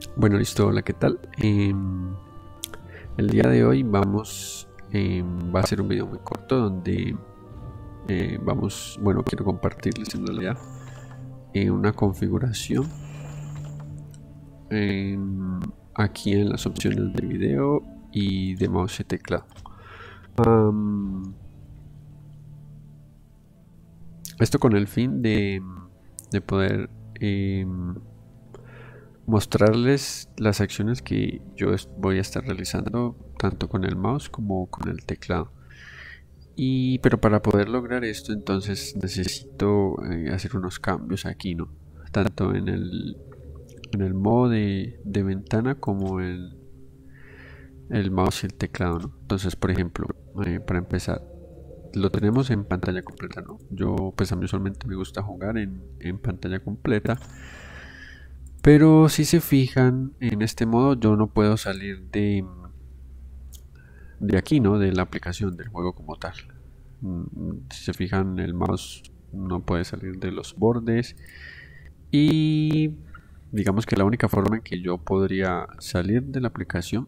Bueno, listo, hola, ¿qué tal? El día de hoy va a ser un video muy corto donde bueno, quiero compartirles en realidad una configuración en- aquí en las opciones de video y de mouse y teclado. Am, Esto con el fin de poder mostrarles las acciones que voy a estar realizando tanto con el mouse como con el teclado. Pero para poder lograr esto, entonces necesito hacer unos cambios aquí, ¿no? Tanto en el modo de ventana como el mouse y el teclado, ¿no? Entonces, por ejemplo, para empezar, lo tenemos en pantalla completa, ¿no? Pues a mí usualmente me gusta jugar en pantalla completa. Pero si se fijan, en este modo yo no puedo salir de aquí, ¿no? De la aplicación del juego como tal. Si se fijan, el mouse no puede salir de los bordes y digamos que la única forma en que yo podría salir de la aplicación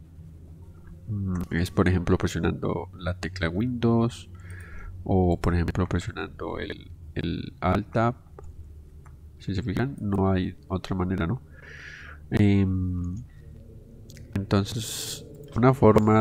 es por ejemplo presionando la tecla Windows o por ejemplo presionando el Alt Tab. Si se fijan, no hay otra manera, ¿no? Em, entonces, una forma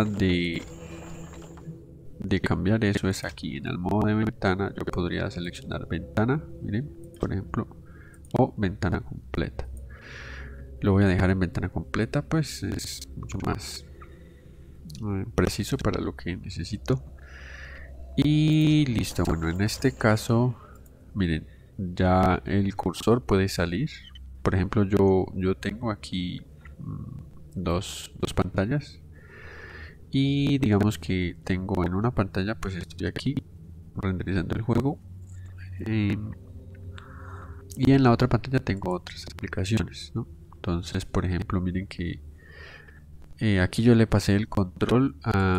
de cambiar eso es aquí en el modo de ventana. Yo podría seleccionar ventana, miren, por ejemplo, o ventana completa. Lo voy a dejar en ventana completa, pues es mucho más preciso para lo que necesito. Y listo, bueno, en este caso, miren, ya el cursor puede salir. Por ejemplo, yo tengo aquí dos pantallas. Y digamos que tengo en una pantalla, pues estoy aquí renderizando el juego. eh, y en la otra pantalla tengo otras aplicaciones, ¿no? Entonces, por ejemplo, miren que aquí yo le pasé el control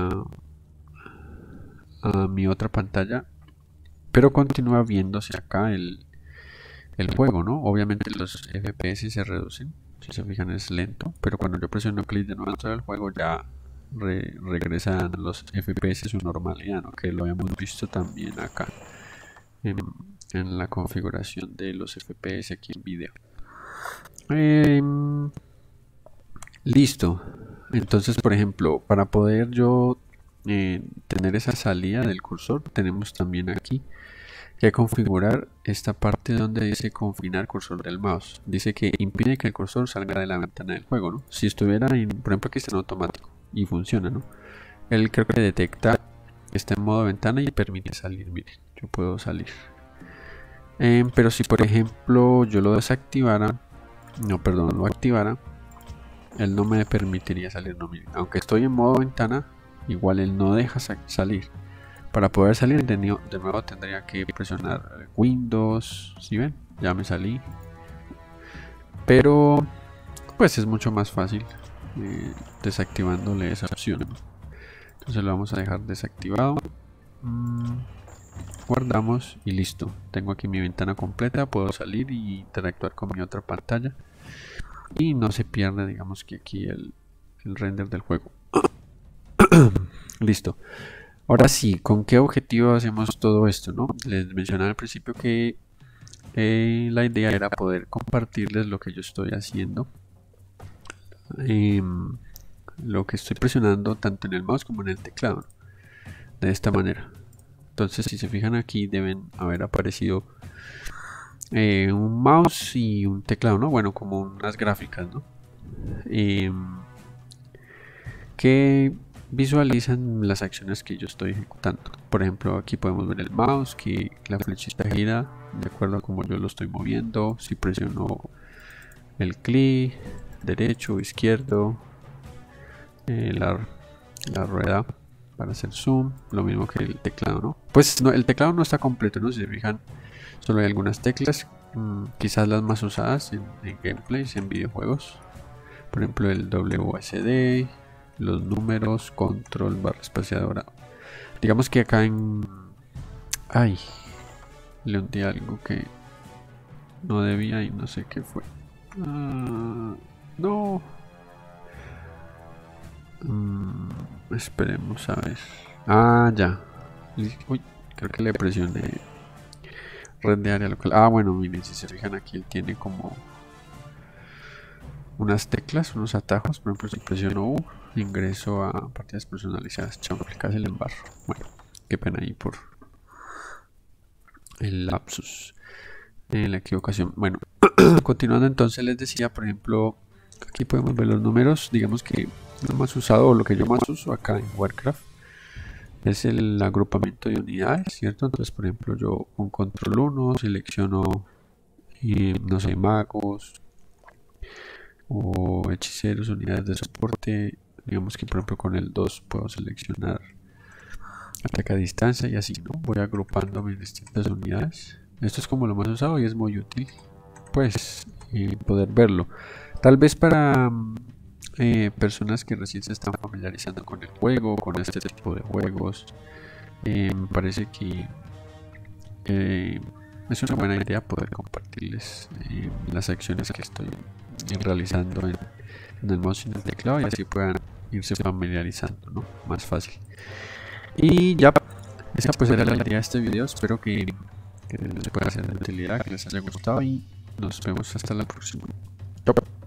a mi otra pantalla, pero continúa viéndose acá el juego, ¿no? Obviamente los FPS se reducen, si se fijan es lento, pero cuando yo presiono clic de nuevo dentro del juego ya regresan los FPS a su normalidad, ¿no? Que lo habíamos visto también acá en, en la configuración de los FPS aquí en video. Em, Listo. Entonces, por ejemplo, para poder yo tener esa salida del cursor, tenemos también aquí que configurar esta parte donde dice confinar cursor del mouse. Dice que impide que el cursor salga de la ventana del juego, ¿no? Si estuviera por ejemplo, aquí está en automático y funciona, ¿no? Él creo que detecta que está en modo ventana y permite salir. Miren, yo puedo salir. Pero si por ejemplo yo lo desactivara, no, perdón, lo activara, él no me permitiría salir, no, miren. Aunque estoy en modo ventana, igual él no deja salir. Para poder salir de nuevo tendría que presionar Windows, si ven, ya me salí. Pero pues es mucho más fácil desactivándole esa opción, ¿no? Entonces lo vamos a dejar desactivado. Guardamos y listo. Tengo aquí mi ventana completa, puedo salir y interactuar con mi otra pantalla. Y no se pierde, digamos que aquí el render del juego. Listo. Ahora sí, ¿con qué objetivo hacemos todo esto, no? Les mencionaba al principio que la idea era poder compartirles lo que yo estoy haciendo, em, lo que estoy presionando tanto en el mouse como en el teclado, de esta manera. Entonces, si se fijan aquí, deben haber aparecido un mouse y un teclado, ¿no? Bueno, como unas gráficas, ¿no? Em, que visualizan las acciones que yo estoy ejecutando. Por ejemplo, aquí podemos ver el mouse, que la flechita gira de acuerdo a como yo lo estoy moviendo. Si presiono el clic derecho o izquierdo, la rueda para hacer zoom, lo mismo que el teclado, ¿no? Pues no, el teclado no está completo, ¿no? Si se fijan, solo hay algunas teclas, quizás las más usadas en gameplays, en videojuegos. Por ejemplo, el WSD, los números, control, barra espaciadora. Digamos que acá en... Ay, le hundí algo que no debía y no sé qué fue. No, Esperemos a ver. Ah, ya. Uy, creo que le presioné red de área local. Ah, bueno, miren, si se fijan aquí, él tiene como unas teclas, unos atajos. Por ejemplo, si presiono U, ingreso a partidas personalizadas. Chao, casi el embarro. Bueno, qué pena ahí por el lapsus, la equivocación. Bueno, continuando entonces les decía, por ejemplo, aquí podemos ver los números. Digamos que lo más usado o lo que yo más uso acá en Warcraft es el agrupamiento de unidades, ¿cierto? Entonces, por ejemplo, yo con control 1 selecciono, no sé, magos o hechiceros, unidades de soporte. Digamos que, por ejemplo, con el 2 puedo seleccionar ataque a distancia y así, ¿no? Voy agrupándome en distintas unidades. Esto es como lo más usado y es muy útil, pues, poder verlo. Tal vez para personas que recién se están familiarizando con el juego, con este tipo de juegos, me parece que es una buena idea poder compartirles las acciones que estoy realizando en el mouse y en el teclado, y así puedan irse familiarizando, ¿no? Más fácil. Y ya, esa pues era la idea de este video. Espero que les pueda ser de utilidad, que les haya gustado, y nos vemos hasta la próxima. Chao.